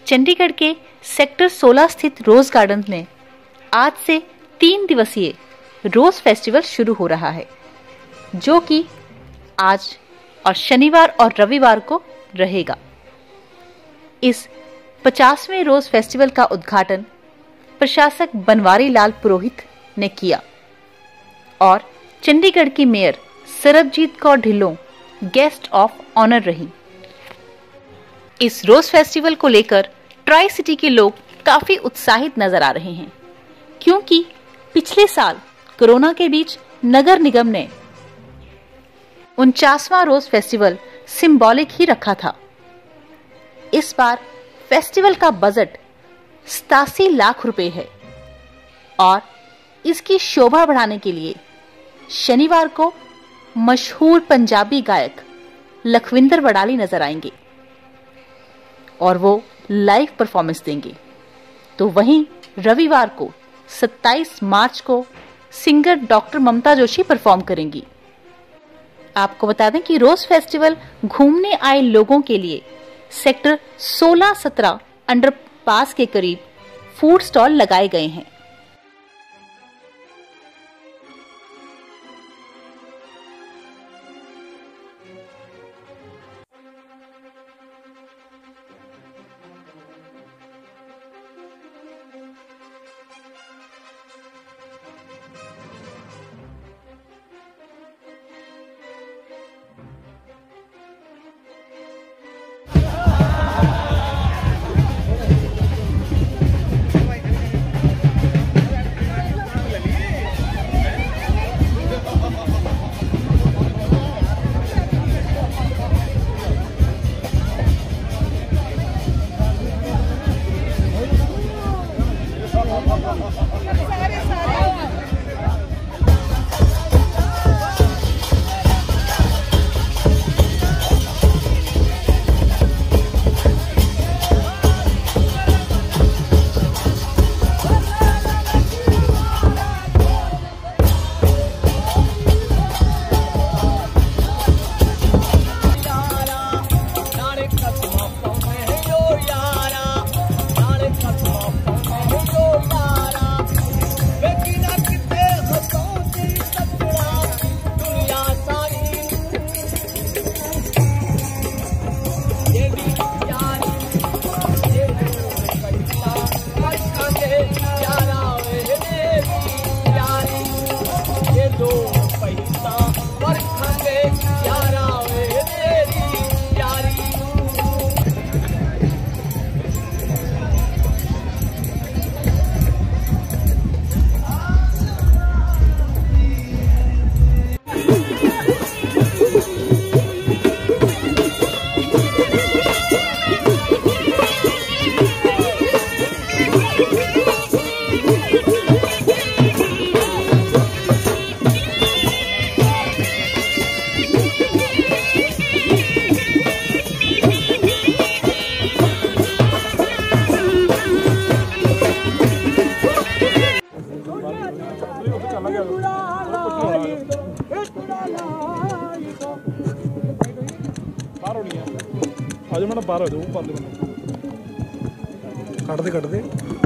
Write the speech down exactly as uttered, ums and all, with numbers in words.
चंडीगढ़ के सेक्टर सोलह स्थित रोज गार्डन में आज से तीन दिवसीय रोज फेस्टिवल शुरू हो रहा है, जो कि आज और शनिवार और रविवार को रहेगा। इस पचासवें रोज फेस्टिवल का उद्घाटन प्रशासक बनवारी लाल पुरोहित ने किया और चंडीगढ़ की mayor Sarabjit Kaur Dhillon guest of honour रही। इस रोज फेस्टिवल को लेकर ट्राई सिटी के लोग काफी उत्साहित नजर आ रहे हैं, क्योंकि पिछले साल कोरोना के बीच नगर निगम ने उनचासवां रोज फेस्टिवल सिंबॉलिक ही रखा था। इस बार फेस्टिवल का बजट सतासी लाख रुपए है और इसकी शोभा बढ़ाने के लिए शनिवार को मशहूर पंजाबी गायक लखविंदर वडाली नजर आएंगे और वो लाइव परफॉर्मेंस देंगे। तो वहीं रविवार को सत्ताईस मार्च को singer doctor Mamta Joshi perform करेंगी। आपको बता दें कि रोज फेस्टिवल घूमने आए लोगों के लिए सेक्टर सोलह सत्रह अंडरपास के करीब फूड स्टॉल लगाए गए हैं। आज मैं बाहर हो जाऊँ, कट दे कट दे।